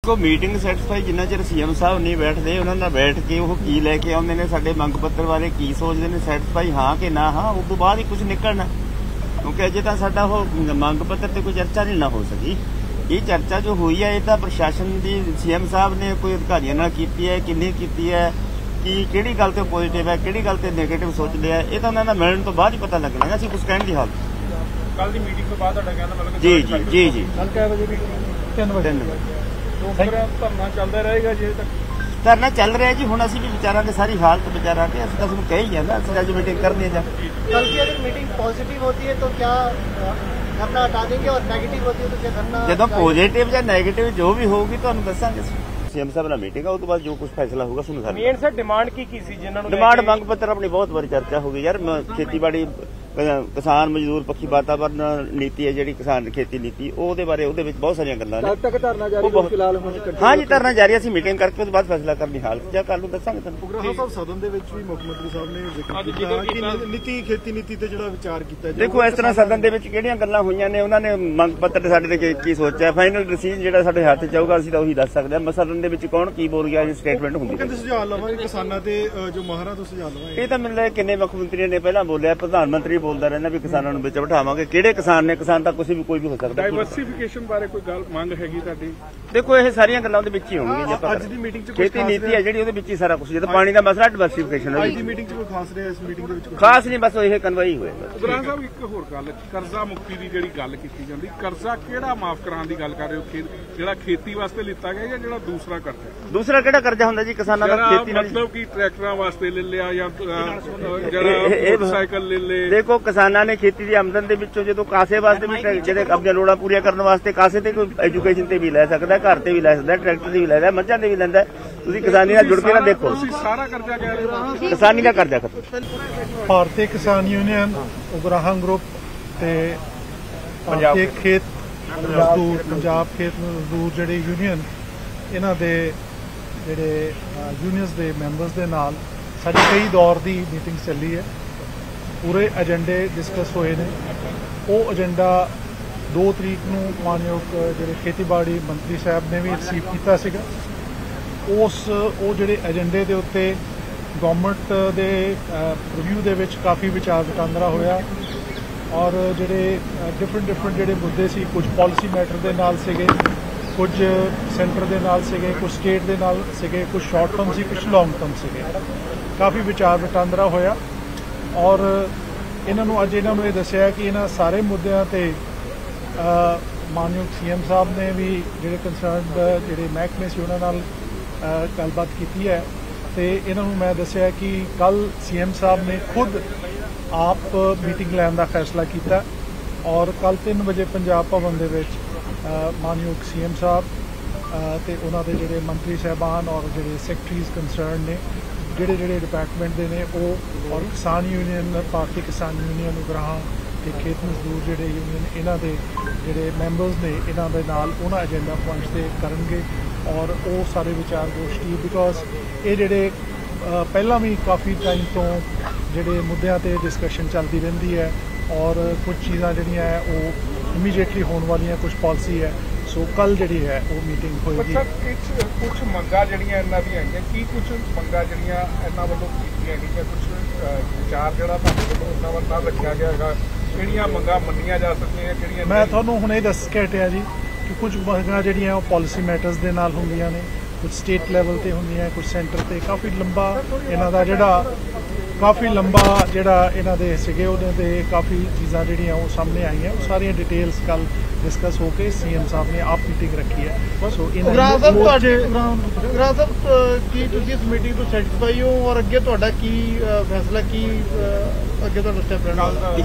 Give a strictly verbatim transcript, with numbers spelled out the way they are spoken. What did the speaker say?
देखो meeting satisfy जिन्ना चिर CM साहब नहीं बैठते उन्होंने बैठ के वो की लैके आते हैं साडे मंग पत्र बारे की सोचते हैं सैटिस्फाई हाँ कि ना हाँ उस तो बाद ही कुछ निकलना क्योंकि अजे तो साडा वो मंग पत्र ते कोई चर्चा नहीं ना हो सकी। ये चर्चा जो हुई है ये तो प्रशासन की सीएम साहब ने कोई अधिकारियों नाल कीती है कि नहीं कीती है कि किहड़ी गल ते पॉजिटिव है किहड़ी गल ते नेगेटिव सोच लिया ये तो उन्होंने मिलने तो बाद ही पता लगना असीं कुछ कहण दी हाल कल दी मीटिंग तो बाद तुहाडा कहना मतलब जी जी जी जी कल कै बजे तीन बजे तो फिर धरना चलता रहेगा जे तक धरना चल रहा है जी हुण असीं भी विचारांगे सारी हालत विचारांगे असीं तां तुहानूं कही है ना असीं अज मीटिंग करनी है जा कल की अगर मीटिंग पॉजिटिव होती है तो क्या धरना हटा देंगे और नेगेटिव होती है तो क्या धरना जदों पॉजिटिव या नेगेटिव जो भी होगी तुहानूं दस्सांगे सीएम साहब नाल मीटिंग है उस तो बाद जो कुछ फैसला होगा सुन सर मेन सर डिमांड की की सी जिन्हां नूं डिमांड मंग पत्र अपनी बहुत बारी चर्चा हो गई यार खेतीबाड़ी किसान मजदूर पक्षी वातावरण नीति है जी किसान खेती नीति ਉਹਦੇ ਬਾਰੇ ਉਹਦੇ ਵਿੱਚ ਬਹੁਤ ਸਾਰੀਆਂ ਗੱਲਾਂ ਨੇ। कल तक धरना जारी है फिलहाल ਹੁਣ ਹਾਂ ਜੀ ਧਰਨਾ ਜਾਰੀ ਅਸੀਂ ਮੀਟਿੰਗ ਕਰਕੇ ਉਸ ਤੋਂ ਬਾਅਦ ਫੈਸਲਾ ਕਰਨੀ ਹਾਲ ਜਾਂ ਕੱਲ ਨੂੰ ਦੱਸਾਂਗੇ ਤੁਹਾਨੂੰ। ਉਗਰਾਹਾਂ ਸਾਹਿਬ ਸਦਨ ਦੇ ਵਿੱਚ ਵੀ ਮੁੱਖ ਮੰਤਰੀ ਸਾਹਿਬ ਨੇ ਜ਼ਿਕਰ ਕੀਤਾ ਕਿ ਨੀਤੀ ਖੇਤੀ ਨੀਤੀ ਤੇ ਜਿਹੜਾ ਵਿਚਾਰ ਕੀਤਾ ਜਾਵੇ। ਦੇਖੋ ਇਸ ਤਰ੍ਹਾਂ ਸਦਨ ਦੇ ਵਿੱਚ ਕਿਹੜੀਆਂ ਗੱਲਾਂ ਹੋਈਆਂ ਨੇ ਉਹਨਾਂ ਨੇ ਮੰਗ ਪੱਤਰ ਤੇ ਸਾਡੇ ਤੇ ਕੀ ਸੋਚਿਆ ਫਾਈਨਲ ਡਿਸੀਜਨ ਜਿਹੜਾ ਸਾਡੇ ਹੱਥ 'ਚ ਆਊਗਾ ਅਸੀਂ ਤਾਂ ਉਹੀ ਦੱਸ ਸਕਦੇ ਹਾਂ। ਸਦਨ ਦੇ ਵਿੱਚ ਕੌਣ ਕੀ ਬੋਲ ਗਿਆ ਇਹ ਸਟੇਟਮੈਂਟ ਹੁੰਦੀ ਕਹਿੰਦੇ ਸੁਝਾਅ ਲਵਾਂਗੇ ਕਿਸਾਨਾਂ ਤੇ ਜੋ ਮਾਹਰਾਂ ਤੋਂ ਸੁਝਾਅ ਲਵਾਂਗੇ। ਇਹ ਤਾਂ ਮੈਨੂੰ ਲੱਗਦਾ ਕਿੰਨੇ ਮੁੱਖ ਮੰਤਰੀ ਨੇ ਪਹਿਲਾਂ ਬੋਲਿਆ ਪ੍ਰਧਾਨ ਮੰਤਰੀ ਬੋਲਦਾ ਰਹਿੰਦਾ ਵੀ ਕਿਸਾਨਾਂ ਨੂੰ ਵਿੱਚ ਬਿਠਾਵਾਂਗੇ ਕਿਹੜੇ ਕਿਸਾਨ ਨੇ ਕਿਸਾਨ ਤਾਂ ਕੁਝ ਵੀ ਕੋਈ ਵੀ ਹੋ ਸਕਦਾ। ਡਾਈਵਰਸਿਫਿਕੇਸ਼ਨ ਬਾਰੇ ਕੋਈ ਗੱਲ ਮੰਗ ਹੈਗੀ ਤੁਹਾਡੀ? ਦੇਖੋ ਇਹ ਸਾਰੀਆਂ ਗੱਲਾਂ ਉਹਦੇ ਵਿੱਚ ਹੀ ਹੋਣਗੀਆਂ ਅੱਜ ਦੀ ਮੀਟਿੰਗ 'ਚ ਖੇਤੀ ਨੀਤੀ ਹੈ ਜਿਹੜੀ ਉਹਦੇ ਵਿੱਚ ਹੀ ਸਾਰਾ ਕੁਝ ਜਦੋਂ ਪਾਣੀ ਦਾ ਮਸਲਾ ਡਾਈਵਰਸਿਫਿਕੇਸ਼ਨ ਹੈ ਅੱਜ ਦੀ ਮੀਟਿੰਗ 'ਚ ਕੋਈ ਖਾਸ ਰਿਹਾ ਇਸ ਮੀਟਿੰਗ ਦੇ ਵਿੱਚ ਖਾਸ ਨਹੀਂ ਬਸ ਇਹ ਕਨਵਾਈ ਹੋਏਗਾ। ਉਗਰਾਹਾਂ ਸਾਹਿਬ ਇੱਕ ਹੋਰ ਗੱਲ ਕਰਜ਼ਾ ਮੁਕਤੀ ਦੀ ਜਿਹੜੀ ਗੱਲ ਕੀਤੀ ਜਾਂਦੀ ਕਰਜ਼ਾ ਕਿਹੜਾ ਮਾਫ ਕਰਾਉਣ ਦੀ ਗੱਲ ਕਰ ਰਹੇ ਹੋ ਜਿਹੜਾ ਖੇਤੀ ਵਾਸਤੇ ਲਿੱਤਾ ਗਿਆ ਜਾਂ ਜਿਹੜਾ ਦੂਸਰਾ ਕਰਜ਼ਾ? ਦੂਸਰਾ ਕਿਹੜਾ ਕਰਜ਼ਾ ਹੁੰਦਾ ਜੀ ਕਿਸਾਨਾਂ ਦਾ ਖੇਤੀ ਨਾਲ ਮਤਲਬ ਕਿ ਟਰੈਕਟਰਾਂ ਵਾਸਤੇ ਲੈ ਲਿਆ ਜਾਂ ਜਿਹੜਾ ਮੋਟਰਸਾਈਕਲ ਲੈ ਲੇ? ਦੇਖੋ ਕਿਸਾਨਾਂ ਨੇ ਖੇਤੀ ਦੀ ਆਮਦਨ ਦੇ ਵਿੱਚੋਂ ਜਦੋਂ ਕਾਸੇ ਵਾਸਤੇ ਵੀ ਜਿਹੜੇ ਆਪਣੀਆਂ ਲੋੜਾਂ ਪੂਰੀਆਂ ਕਰਨ ਵਾਸਤੇ ਕਾਸੇ ਤੇ ਕੋਈ ਐਜੂਕੇਸ਼ਨ ਤੇ ਵੀ ਲੈ ਸਕਦਾ ਘਰ ਤੇ ਵੀ ਲੈ ਸਕਦਾ ਟਰੈਕਟਰ ਤੇ ਵੀ ਲੈ ਸਕਦਾ ਮੱਝਾਂ ਤੇ ਵੀ ਲੈਂਦਾ। ਤੁਸੀਂ ਕਿਸਾਨੀ ਨਾਲ ਜੁੜ ਕੇ ਨਾ ਦੇਖੋ ਤੁਸੀਂ ਸਾਰਾ ਕਰਜ਼ਾ ਕਹਿ ਰਹੇ ਹੋ ਕਿਸਾਨੀ ਦਾ ਕਰਜ਼ਾ ਖਤਮ। ਭਾਰਤੀ ਕਿਸਾਨ ਯੂਨੀਅਨ ਉਗਰਾਹਾਂ ਗਰੁੱਪ ਤੇ ਪੰਜਾਬ ਖੇਤ ਮਜ਼ਦੂਰ ਪੰਜਾਬ ਖੇਤ ਮਜ਼ਦੂਰ ਜਿਹੜੇ ਯੂਨੀਅਨ ਇਹਨਾਂ ਦੇ ਜਿਹੜੇ ਯੂਨੀਅਨਸ ਦੇ ਮੈਂਬਰਸ ਦੇ ਨਾਲ ਸਾਡੀ ਕਈ ਦੌਰ ਦੀ ਮੀਟਿੰਗ ਚੱਲੀ ਹੈ। ਪੂਰੇ ਏਜੰਡੇ ਡਿਸਕਸ ਹੋਏ ਨੇ। ਉਹ ਏਜੰਡਾ ਦੋ ਤਰੀਕ ਨੂੰ ਮਾਨਯੋਗ ਜਿਹੜੇ ਖੇਤੀਬਾੜੀ ਮੰਤਰੀ ਸਾਹਿਬ ਨੇ ਵੀ ਰਿਸੀਵ ਕੀਤਾ ਸੀਗਾ। ਉਸ ਉਹ ਜਿਹੜੇ ਏਜੰਡੇ ਦੇ ਉੱਤੇ ਗਵਰਨਮੈਂਟ ਦੇ ਰਿਵਿਊ ਦੇ ਵਿੱਚ ਕਾਫੀ ਵਿਚਾਰ ਵਟਾਂਦਰਾ ਹੋਇਆ ਔਰ ਜਿਹੜੇ ਡਿਫਰੈਂਟ ਡਿਫਰੈਂਟ ਜਿਹੜੇ ਮੁੱਦੇ ਸੀ ਕੁਝ ਪਾਲਿਸੀ ਮੈਟਰ ਦੇ ਨਾਲ ਸੀਗੇ ਕੁਝ ਸੈਂਟਰ ਦੇ ਨਾਲ ਸੀਗੇ ਕੁਝ ਸਟੇਟ ਦੇ ਨਾਲ ਸੀਗੇ ਕੁਝ ਸ਼ਾਰਟ ਟਰਮ ਸੀ ਕੁਝ ਲੌਂਗ ਟਰਮ ਸੀਗੇ। ਕਾਫੀ ਵਿਚਾਰ ਵਟਾਂਦਰਾ ਹੋਇਆ ਔਰ ਇਹਨਾਂ ਨੂੰ ਅੱਜ ਇਹਨਾਂ ਨੂੰ ਇਹ ਦੱਸਿਆ ਕਿ ਇਹਨਾਂ ਸਾਰੇ ਮੁੱਦਿਆਂ ਤੇ ਮਾਨਯੋਗ ਸੀਐਮ ਸਾਹਿਬ ਨੇ ਵੀ ਜਿਹੜੇ ਕੰਸਰਨਡ ਜਿਹੜੇ ਮਹਿਕਮੇ ਸੀ ਉਹਨਾਂ ਨਾਲ ਗੱਲਬਾਤ ਕੀਤੀ ਹੈ ਤੇ ਇਹਨਾਂ ਨੂੰ ਮੈਂ ਦੱਸਿਆ ਕਿ ਕੱਲ ਸੀਐਮ ਸਾਹਿਬ ਨੇ ਖੁਦ ਆਪ ਮੀਟਿੰਗ ਲੈਣ ਦਾ ਫੈਸਲਾ ਕੀਤਾ ਔਰ ਕੱਲ ਤਿੰਨ ਵਜੇ ਪੰਜਾਬ ਭਵਨ ਦੇ ਵਿੱਚ ਮਾਨਯੋਗ ਸੀਐਮ ਸਾਹਿਬ ਤੇ ਉਹਨਾਂ ਦੇ ਜਿਹੜੇ ਮੰਤਰੀ ਸਾਹਿਬਾਨ ਔਰ ਜਿਹੜੇ ਸੈਕਟਰੀਜ਼ ਕੰਸਰਨ ਨੇ ਜਿਹੜੇ ਜਿਹੜੇ ਡਿਪਾਰਟਮੈਂਟ ਦੇ ਨੇ ਉਹ ਔਰ ਕਿਸਾਨ ਯੂਨੀਅਨ ਭਾਰਤੀ ਕਿਸਾਨ ਯੂਨੀਅਨ ਉਗਰਾਹਾਂ ਤੇ ਖੇਤ ਮਜ਼ਦੂਰ ਜਿਹੜੇ ਯੂਨੀਅਨ ਇਹਨਾਂ ਦੇ ਜਿਹੜੇ ਮੈਂਬਰਸ ਨੇ ਇਹਨਾਂ ਦੇ ਨਾਲ ਉਹਨਾਂ ਏਜੰਡਾ ਪੁਆਇੰਟਸ ਤੇ ਕਰਨਗੇ ਔਰ ਉਹ ਸਾਰੇ ਵਿਚਾਰ ਗੋਸ਼ਟੀ ਬਿਕੋਜ਼ ਇਹ ਜਿਹੜੇ ਪਹਿਲਾਂ ਵੀ ਕਾਫੀ ਟਾਈਮ ਤੋਂ ਜਿਹੜੇ ਮੁੱਦਿਆਂ ਤੇ ਡਿਸਕਸ਼ਨ ਚੱਲਦੀ ਰਹਿੰਦੀ ਹੈ ਔਰ ਕੁਝ ਚੀਜ਼ਾਂ ਜਿਹੜੀਆਂ ਹੈ ਉਹ ਇਮੀਡੀਏਟਲੀ ਹੋਣ ਵਾਲੀਆਂ ਕੁਝ ਪਾਲਿਸੀ ਹੈ ਸੋ ਕੱਲ ਜਿਹੜੀ ਹੈ ਉਹ ਮੀਟਿੰਗ ਹੋਏਗੀ। ਕੁਝ ਮੰਗਾਂ ਜਿਹੜੀਆਂ ਇਹਨਾਂ ਦੀਆਂ ਆਈਆਂ ਕੀ ਕੁਝ ਮੰਗਾਂ ਜਿਹੜੀਆਂ ਇਹਨਾਂ ਵੱਲੋਂ ਕੀਤੀਆਂ ਗਈਆਂ ਕੁਝ ਵਿਚਾਰ ਜਿਹੜਾ ਤੁਹਾਡੇ ਵੱਲੋਂ ਉਹਨਾਂ ਵੱਲ ਨਾਲ ਰੱਖਿਆ ਗਿਆ ਹੈਗਾ ਕਿਹੜੀਆਂ ਮੰਗਾਂ ਮੰਨੀਆਂ ਜਾ ਸਕਦੀਆਂ ਕਿਹੜੀਆਂ ਮੈਂ ਤੁਹਾਨੂੰ ਹੁਣੇ ਦੱਸ ਕੇ ਹਟਿਆ ਜੀ ਕਿ ਕੁਝ ਮੰਗਾਂ ਜਿਹੜੀਆਂ ਉਹ ਪਾਲਿਸੀ ਮੈਟਰਸ ਦੇ ਨਾਲ ਹੁੰਦੀਆਂ ਨੇ ਕੁਝ ਸਟੇਟ ਲੈਵਲ ਤੇ ਹੁੰਦੀਆਂ ਕੁਝ ਸੈਂਟਰ ਤੇ ਕਾਫੀ ਲੰਬਾ ਇਹਨਾਂ ਦਾ ਜਿਹੜਾ ਕਾਫੀ ਲੰਬਾ ਜਿਹੜਾ ਇਹਨਾਂ ਦੇ ਸੀਗੇ ਉਹਦੇ ਤੇ ਕਾਫੀ ਚੀਜ਼ਾਂ ਜਿਹੜੀਆਂ ਉਹ ਸਾਹਮਣੇ ਆਈਆਂ ਉਹ ਸਾਰੀਆਂ ਡਿਟੇਲਸ ਕੱਲ ਡਿਸਕਸ ਹੋ ਕੇ ਸੀਐਮ ਸਾਹਿਬ ਨੇ ਆਪ ਮੀਟਿੰਗ ਰੱਖੀ ਹੈ। ਸੋ ਉਗਰਾਹਾਂ ਸਾਹਿਬ ਤੁਹਾਡੇ ਉਗਰਾਹਾਂ ਸਾਹਿਬ ਕੀ ਤੁਸੀਂ ਇਸ ਮੀਟਿੰਗ ਤੋਂ ਸੈਟੀਸਫਾਈ ਹੋ ਔਰ ਅੱਗੇ ਤੁਹਾਡਾ ਕੀ ਫੈਸਲਾ ਕੀ ਅੱਗੇ ਤੁਹਾਡਾ ਸਟੈਪ ਰਹਿਣਾ?